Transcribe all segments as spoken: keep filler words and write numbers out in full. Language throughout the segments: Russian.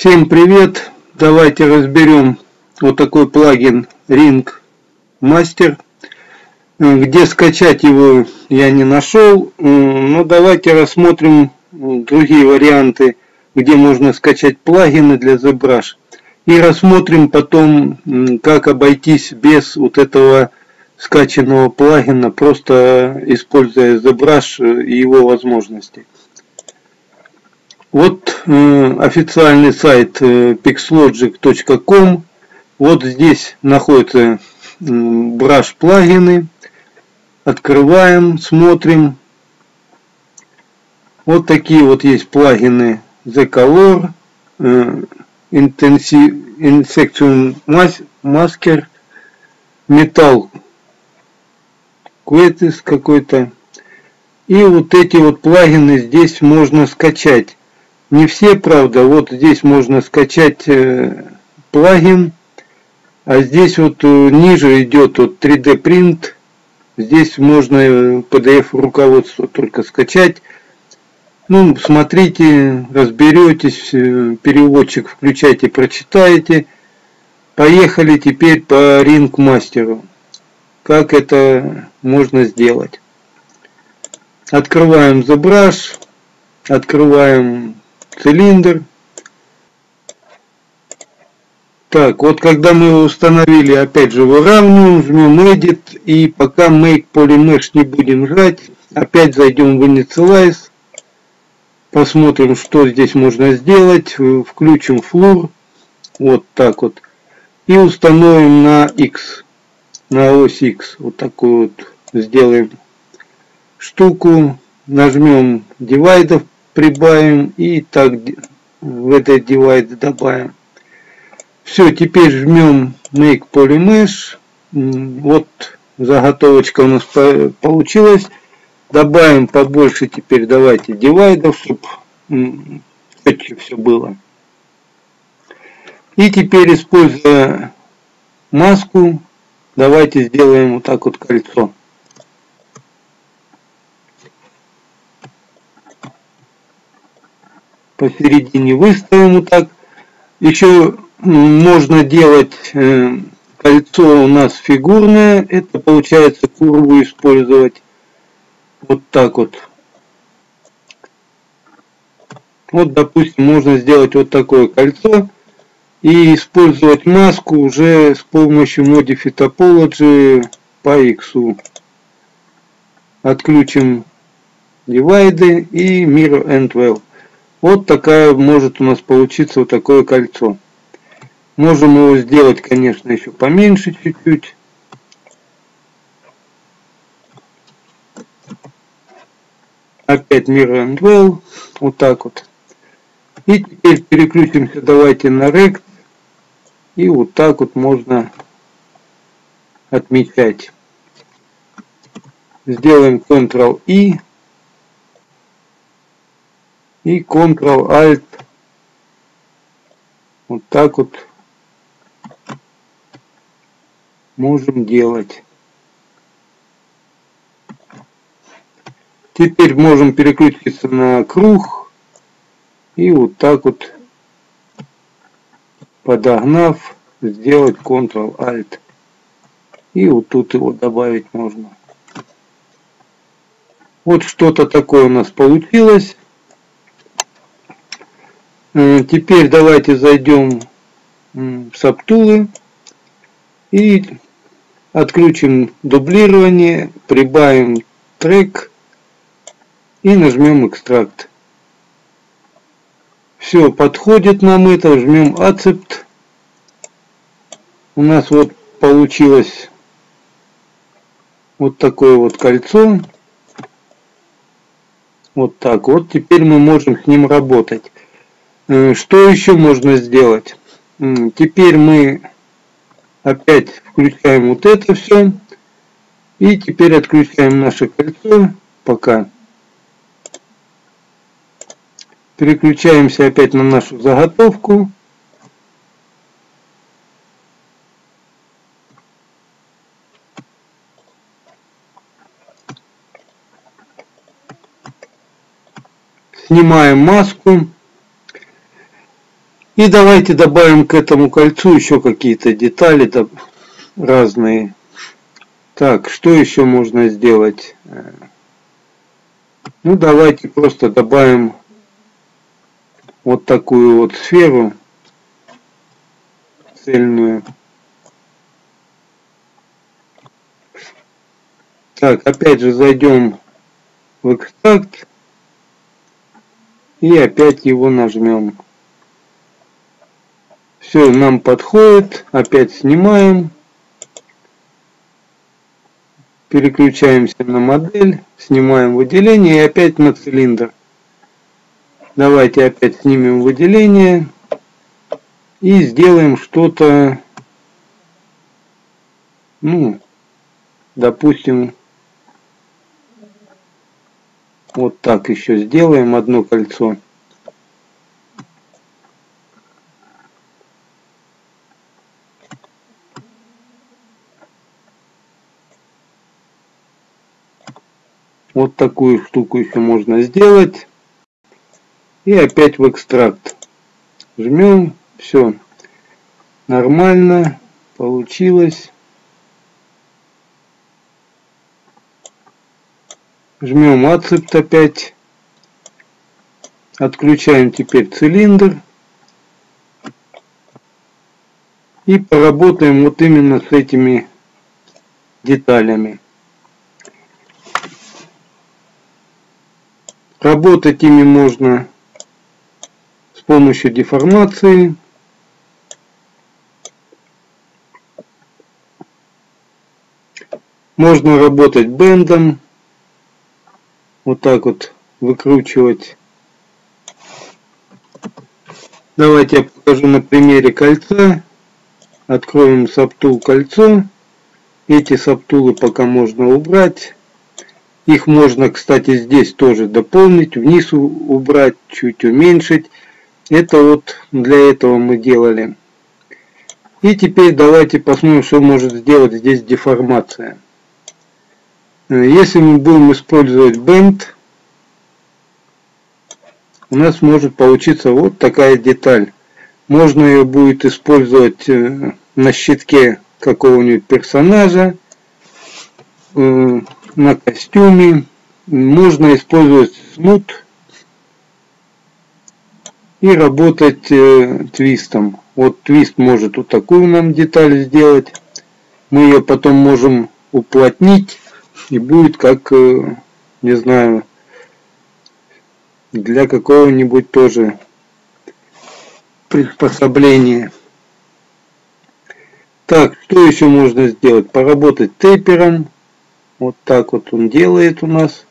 Всем привет! Давайте разберем вот такой плагин Ring Master. Где скачать его я не нашел, но давайте рассмотрим другие варианты, где можно скачать плагины для ZBrush. И рассмотрим потом, как обойтись без вот этого скачанного плагина, просто используя ZBrush и его возможности. Вот э, официальный сайт э, pixlogic точка ком. Вот здесь находятся э, brush плагины. Открываем, смотрим. Вот такие вот есть плагины The Color, э, Insection Masker, Metal Quetis какой-то. И вот эти вот плагины здесь можно скачать. Не все, правда, вот здесь можно скачать э, плагин, а здесь вот э, ниже идет вот три дэ Print, здесь можно пи ди эф руководство только скачать. Ну, смотрите, разберетесь, э, переводчик включайте, прочитаете. Поехали теперь по Ring Master. Как это можно сделать? Открываем ZBrush, открываем цилиндр. Так, вот когда мы его установили, опять же выравниваем, жмем Edit, и пока Make Polymesh не будем жать, опять зайдем в Initialize, посмотрим, что здесь можно сделать, включим Floor, вот так вот, и установим на X, на ось X, вот такую вот сделаем штуку, нажмем Divide, прибавим и так в этот Divide добавим. Все, теперь жмем Make Polymesh. Вот заготовочка у нас получилась. Добавим побольше теперь давайте дивайдов, чтобы четче все было. И теперь, используя маску, давайте сделаем вот так вот кольцо. Посередине выставим вот так. Еще можно делать э, кольцо у нас фигурное. Это получается курву использовать. Вот так вот. Вот, допустим, можно сделать вот такое кольцо. И использовать маску уже с помощью Modify Topology по X. Отключим Divide и Mirror and Well. Вот такая может у нас получиться вот такое кольцо. Можем его сделать, конечно, еще поменьше чуть-чуть. Опять Mirror and Well. Вот так вот. И теперь переключимся давайте на Rect. И вот так вот можно отмечать. Сделаем контрол-И. И контрол-Alt. Вот так вот можем делать. Теперь можем переключиться на круг. И вот так вот, подогнав, сделать контрол-Alt. И вот тут его добавить можно. Вот что-то такое у нас получилось. Теперь давайте зайдем в Subtool и отключим дублирование, прибавим трек и нажмем экстракт. Все, подходит нам это, жмем Accept. У нас вот получилось вот такое вот кольцо. Вот так вот. Теперь мы можем с ним работать. Что еще можно сделать? Теперь мы опять включаем вот это все. И теперь отключаем наше кольцо. Пока. Переключаемся опять на нашу заготовку. Снимаем маску. И давайте добавим к этому кольцу еще какие-то детали разные. Так, что еще можно сделать? Ну, давайте просто добавим вот такую вот сферу цельную. Так, опять же зайдем в экстракт и опять его нажмем. Все, нам подходит. Опять снимаем. Переключаемся на модель. Снимаем выделение и опять на цилиндр. Давайте опять снимем выделение. И сделаем что-то, ну, допустим, вот так еще сделаем одно кольцо. Вот такую штуку еще можно сделать. И опять в экстракт. Жмем. Все. Нормально. Получилось. Жмем Accept опять. Отключаем теперь цилиндр. И поработаем вот именно с этими деталями. Работать ими можно с помощью деформации. Можно работать бендом. Вот так вот выкручивать. Давайте я покажу на примере кольца. Откроем Subtool кольцо. Эти сабтулы пока можно убрать. Их можно, кстати, здесь тоже дополнить. Вниз убрать, чуть уменьшить. Это вот для этого мы делали. И теперь давайте посмотрим, что может сделать здесь деформация. Если мы будем использовать Bend, у нас может получиться вот такая деталь. Можно ее будет использовать на щитке какого-нибудь персонажа, на костюме. Можно использовать смут и работать э, твистом. Вот твист может вот такую нам деталь сделать. Мы ее потом можем уплотнить и будет как, э, не знаю, для какого-нибудь тоже приспособления. Так, что еще можно сделать? Поработать тейпером. Вот так вот он делает у нас.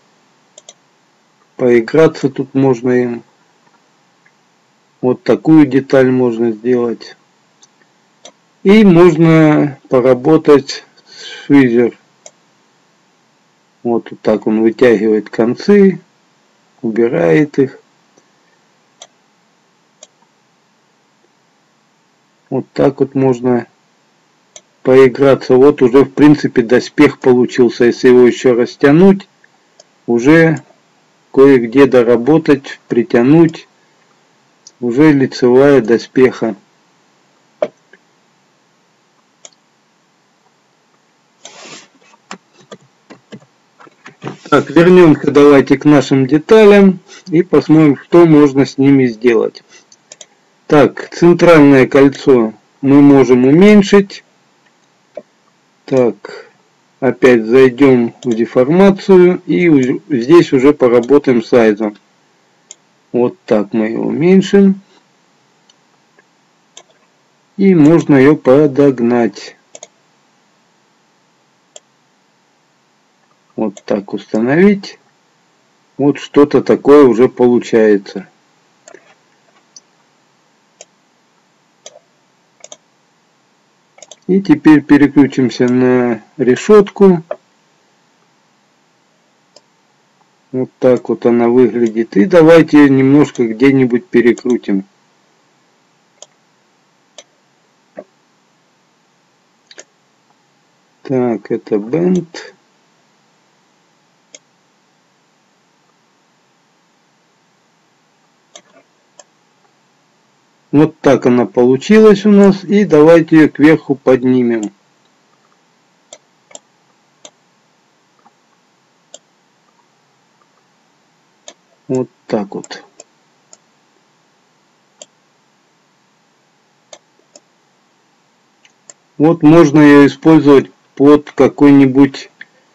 Поиграться тут можно им. Вот такую деталь можно сделать. И можно поработать с швизер. Вот, вот так он вытягивает концы, убирает их. Вот так вот можно поиграться. Вот уже в принципе доспех получился. Если его еще растянуть, уже кое-где доработать, притянуть. Уже лицевая доспеха. Так, вернемся давайте к нашим деталям и посмотрим, что можно с ними сделать. Так, центральное кольцо мы можем уменьшить. Так, опять зайдем в деформацию и здесь уже поработаем с сайзом. Вот так мы ее уменьшим. И можно ее подогнать. Вот так установить. Вот что-то такое уже получается. И теперь переключимся на решетку. Вот так вот она выглядит. И давайте немножко где-нибудь перекрутим. Так, это Bend. Вот так она получилась у нас. И давайте ее кверху поднимем. Вот так вот. Вот можно ее использовать под какой-нибудь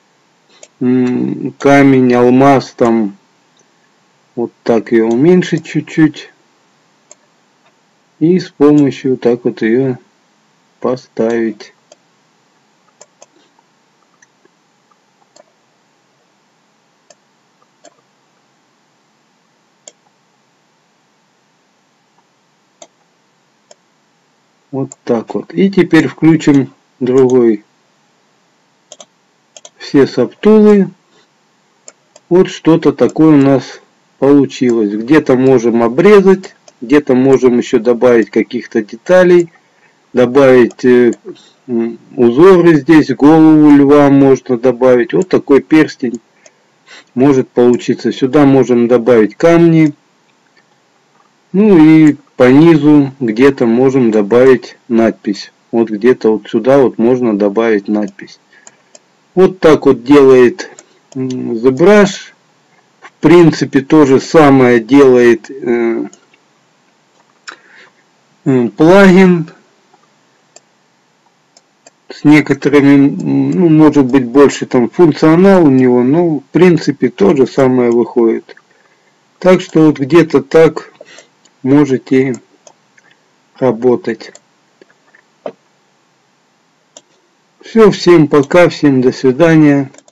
камень, алмаз там. Вот так ее уменьшить чуть-чуть. И с помощью так вот ее поставить. Вот так вот. И теперь включим другой. Все сабтулы. Вот что-то такое у нас получилось. Где-то можем обрезать, где-то можем еще добавить каких-то деталей, добавить э, узоры здесь, голову льва можно добавить. Вот такой перстень может получиться. Сюда можем добавить камни. Ну и по низу где-то можем добавить надпись. Вот где-то вот сюда вот можно добавить надпись. Вот так вот делает ZBrush. В принципе, то же самое делает э, э, плагин. С некоторыми, ну, может быть, больше там функционал у него, но в принципе то же самое выходит. Так что вот где-то так можете работать. Все, всем пока, всем до свидания.